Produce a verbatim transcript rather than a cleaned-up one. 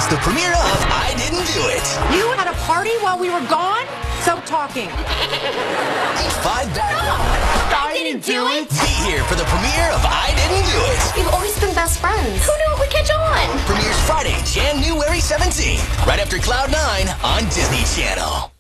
the premiere of I Didn't Do It. You had a party while we were gone? Stop talking. Five bad. I didn't do it. Be here for the premiere of I Didn't Do It. We've always been best friends. Who knew it would catch on? Premieres Friday, January seventeenth, right after Cloud nine on Disney Channel.